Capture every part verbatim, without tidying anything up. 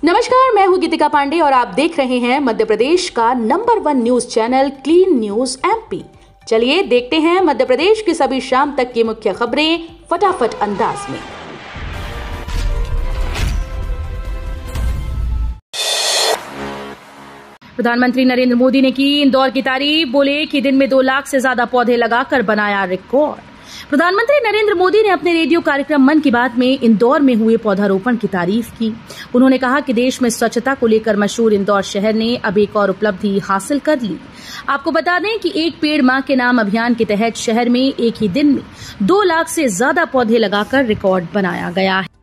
नमस्कार, मैं हूं गीतिका पांडे और आप देख रहे हैं मध्य प्रदेश का number one news channel clean news MP. चलिए देखते हैं मध्य प्रदेश की सभी शाम तक की मुख्य खबरें फटाफट अंदाज में। प्रधानमंत्री नरेंद्र मोदी ने की इंदौर की तारीफ, बोले कि दिन में दो लाख से ज्यादा पौधे लगाकर बनाया रिकॉर्ड। प्रधानमंत्री नरेंद्र मोदी ने अपने रेडियो कार्यक्रम मन की बात में इंदौर में हुए पौधारोपण की तारीफ की। उन्होंने कहा कि देश में स्वच्छता को लेकर मशहूर इंदौर शहर ने अब एक और उपलब्धि हासिल कर ली। आपको बता दें कि एक पेड़ मां के नाम अभियान के तहत शहर में एक ही दिन में दो लाख से ज्यादा पौधे लगाकर रिकॉर्ड बनाया गया है।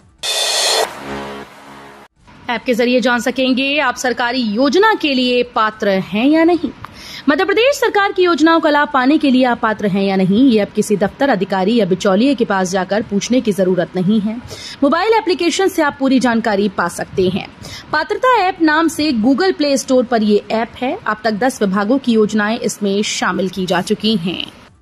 ऐप के जरिए जान सकेंगे आप सरकारी योजना के लिए पात्र हैं या नहीं। मध्य प्रदेश सरकार की योजनाओं का लाभ पाने के लिए आप पात्र हैं या नहीं, ये अब किसी दफ्तर अधिकारी या बिचौलिए के पास जाकर पूछने की जरूरत नहीं है। मोबाइल एप्लीकेशन से आप पूरी जानकारी पा सकते हैं। पात्रता ऐप नाम से गूगल प्ले स्टोर पर ये ऐप है। अब तक दस विभागों की योजनाएं इसमें शामिल की जा चुकी हैं।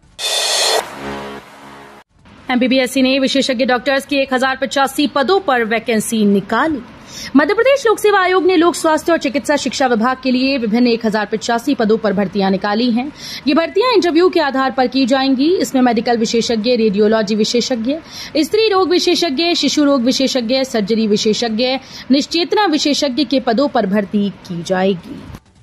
एमपीबीएससी ने विशेषज्ञ डॉक्टर्स की एक हजार पचासी पदों पर वैकेंसी निकाली। मध्य प्रदेश लोक सेवा आयोग ने लोक स्वास्थ्य और चिकित्सा शिक्षा विभाग के लिए विभिन्न एक हजार पचासी पदों पर भर्तियां निकाली हैं। ये भर्तियां इंटरव्यू के आधार पर की जाएंगी। इसमें मेडिकल विशेषज्ञ, रेडियोलॉजी विशेषज्ञ, स्त्री रोग विशेषज्ञ, शिशु रोग विशेषज्ञ, सर्जरी विशेषज्ञ, निश्चेतना विशेषज्ञ के पदों पर भर्ती की जाएगी।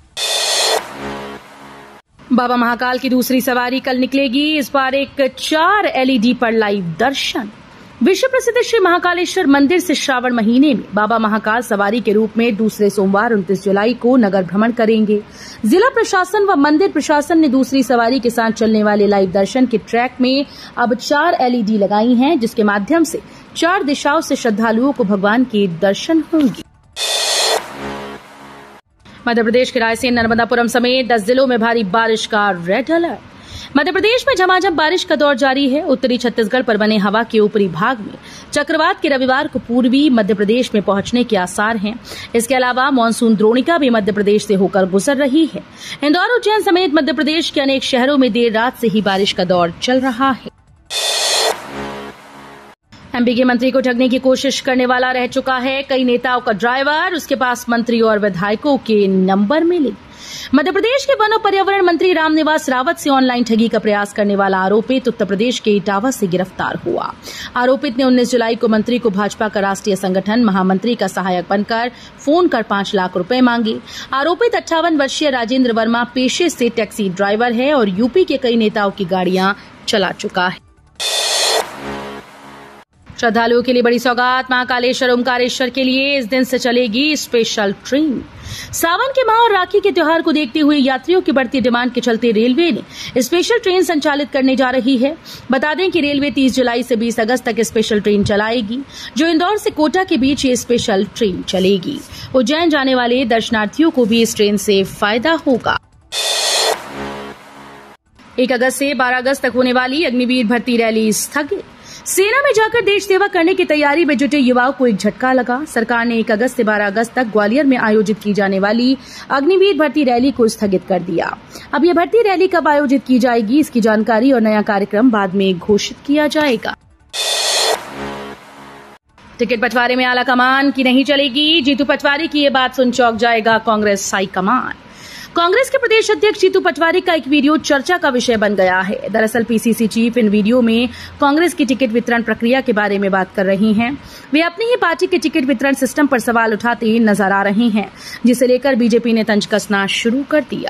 बाबा महाकाल की दूसरी सवारी कल निकलेगी। इस बार एक चार एलईडी पर लाइव दर्शन। विश्व प्रसिद्ध श्री महाकालेश्वर मंदिर से श्रावण महीने में बाबा महाकाल सवारी के रूप में दूसरे सोमवार उनतीस जुलाई को नगर भ्रमण करेंगे। जिला प्रशासन व मंदिर प्रशासन ने दूसरी सवारी के साथ चलने वाले लाइव दर्शन के ट्रैक में अब चार एलईडी लगाई हैं, जिसके माध्यम से चार दिशाओं से श्रद्धालुओं को भगवान के दर्शन होंगे। मध्य प्रदेश के रायसेन, नर्मदापुरम समेत दस जिलों में भारी बारिश का रेड अलर्ट। मध्य प्रदेश में झमाझम बारिश का दौर जारी है। उत्तरी छत्तीसगढ़ पर बने हवा के ऊपरी भाग में चक्रवात के रविवार को पूर्वी मध्य प्रदेश में पहुंचने के आसार हैं। इसके अलावा मानसून द्रोणिका भी मध्य प्रदेश से होकर गुजर रही है। इंदौर, उज्जैन समेत मध्य प्रदेश के अनेक शहरों में देर रात से ही बारिश का दौर चल रहा है। एमपी के मंत्री को ठगने की कोशिश करने वाला रह चुका है कई नेताओं का ड्राइवर। उसके पास मंत्री और विधायकों के नंबर मिले। मध्य प्रदेश के वन और पर्यावरण मंत्री रामनिवास रावत से ऑनलाइन ठगी का प्रयास करने वाला आरोपित उत्तर प्रदेश के इटावा से गिरफ्तार हुआ। आरोपित ने उन्नीस जुलाई को मंत्री को भाजपा का राष्ट्रीय संगठन महामंत्री का सहायक बनकर फोन कर पांच लाख रुपए मांगे। आरोपित अट्ठावन वर्षीय राजेंद्र वर्मा पेशे से टैक्सी ड्राइवर है और यूपी के कई नेताओं की गाड़ियां चला चुका है। श्रद्धालुओं के लिए बड़ी सौगात। महाकालेश्वर ओमकारेश्वर के लिए इस दिन से चलेगी स्पेशल ट्रेन। सावन के माह और राखी के त्योहार को देखते हुए यात्रियों की बढ़ती डिमांड के चलते रेलवे ने स्पेशल ट्रेन संचालित करने जा रही है। बता दें कि रेलवे तीस जुलाई से बीस अगस्त तक स्पेशल ट्रेन चलाएगी, जो इंदौर से कोटा के बीच ये स्पेशल ट्रेन चलेगी। उज्जैन जाने वाले दर्शनार्थियों को भी इस ट्रेन से फायदा होगा। एक अगस्त से बारह अगस्त तक होने वाली अग्निवीर भर्ती रैली स्थगित। सेना में जाकर देश सेवा करने की तैयारी में जुटे युवाओं को एक झटका लगा। सरकार ने एक अगस्त से बारह अगस्त तक ग्वालियर में आयोजित की जाने वाली अग्निवीर भर्ती रैली को स्थगित कर दिया। अब यह भर्ती रैली कब आयोजित की जाएगी, इसकी जानकारी और नया कार्यक्रम बाद में घोषित किया जाएगा। टिकट बंटवारे में आला कमान की नहीं चलेगी। जीतू पटवारी की ये बात सुन चौंक जाएगा कांग्रेस हाईकमान। कांग्रेस के प्रदेश अध्यक्ष जीतू पटवारी का एक वीडियो चर्चा का विषय बन गया है। दरअसल पीसीसी चीफ इन वीडियो में कांग्रेस की टिकट वितरण प्रक्रिया के बारे में बात कर रही हैं। वे अपनी ही पार्टी के टिकट वितरण सिस्टम पर सवाल उठाते नजर आ रहे हैं, जिसे लेकर बीजेपी ने तंज कसना शुरू कर दिया।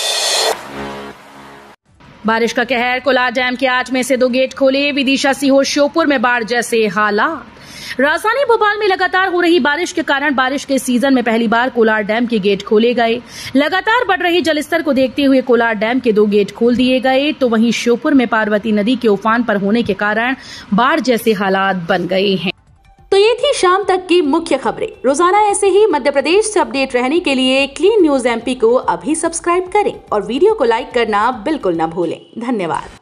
बारिश का कहर। कोलार डैम के आठ में से दो गेट खोले। विदिशा, सीहोर, श्योपुर में बाढ़ जैसे हालात। राजधानी भोपाल में लगातार हो रही बारिश के कारण बारिश के सीजन में पहली बार कोलार डैम के गेट खोले गए। लगातार बढ़ रही जलस्तर को देखते हुए कोलार डैम के दो गेट खोल दिए गए, तो वहीं श्योपुर में पार्वती नदी के उफान पर होने के कारण बाढ़ जैसे हालात बन गए हैं। तो ये थी शाम तक की मुख्य खबरें। रोजाना ऐसे ही मध्य प्रदेश से अपडेट रहने के लिए क्लीन न्यूज एमपी को अभी सब्सक्राइब करें और वीडियो को लाइक करना बिल्कुल न भूलें। धन्यवाद।